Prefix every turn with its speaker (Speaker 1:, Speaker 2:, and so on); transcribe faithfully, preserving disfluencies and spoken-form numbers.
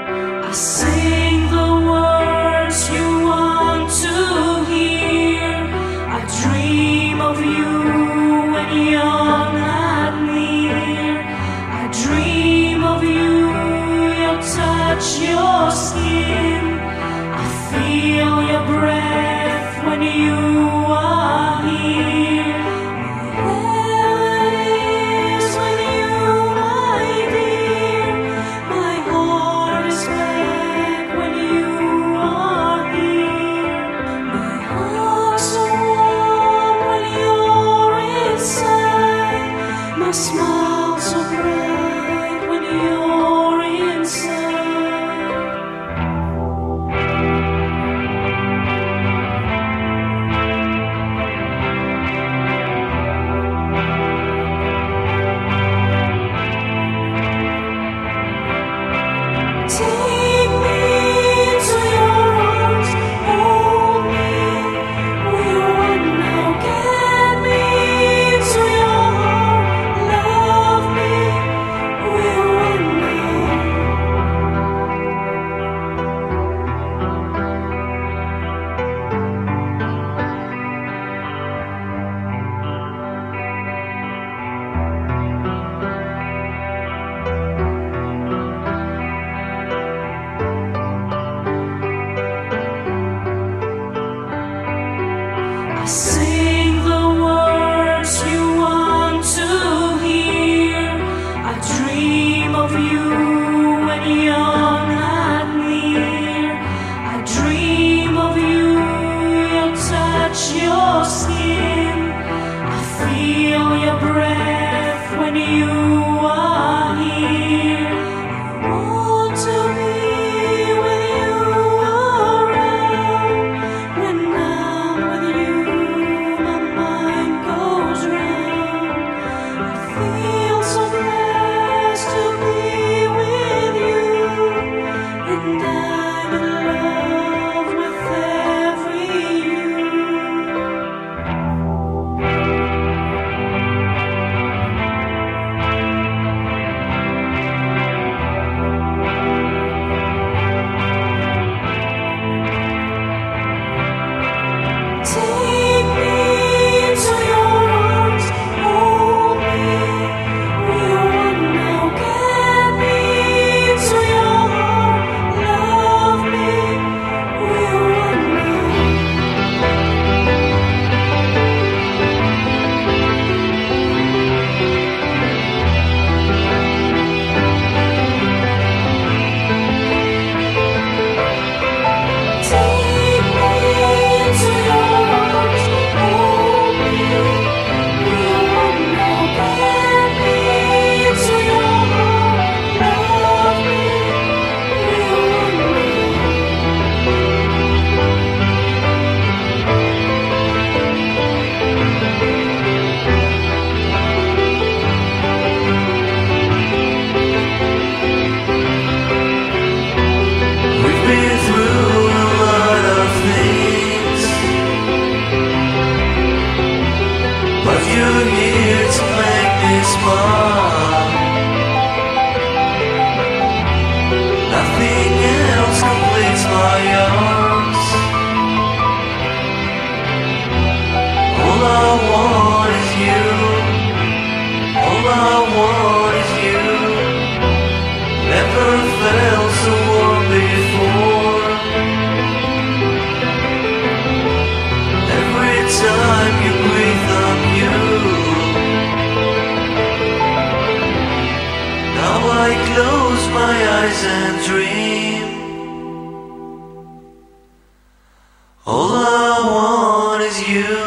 Speaker 1: I sing the words you want to hear. I dream of you when you're not near. I dream of you, your touch, your skin. I feel your breath when you are here. My smile so bright when you're inside. Take me into your arms, hold me, we're one now. Get me into your heart. I sing the words you want to hear. I dream of you when you're not near. I dream of you, your touch, your skin. I feel your breath when you are here. I want to be with you around. When I'm with you, my mind goes round. I feel so blessed to be with you, and I'm in love with every you. Take me into your arms, hold me, we're one now. Get me into your heart, love me, we're one now. Take me into your arms, hold me, we're one now. Get me into your heart, love me, we're one
Speaker 2: We've been through a lot of things, but you're here to make me smile. Nothing else completes my arms. All I want is you. All I want is you. Never felt so warm before. Every time you breathe, I'm you. Now I close my eyes and dream. All I want is you.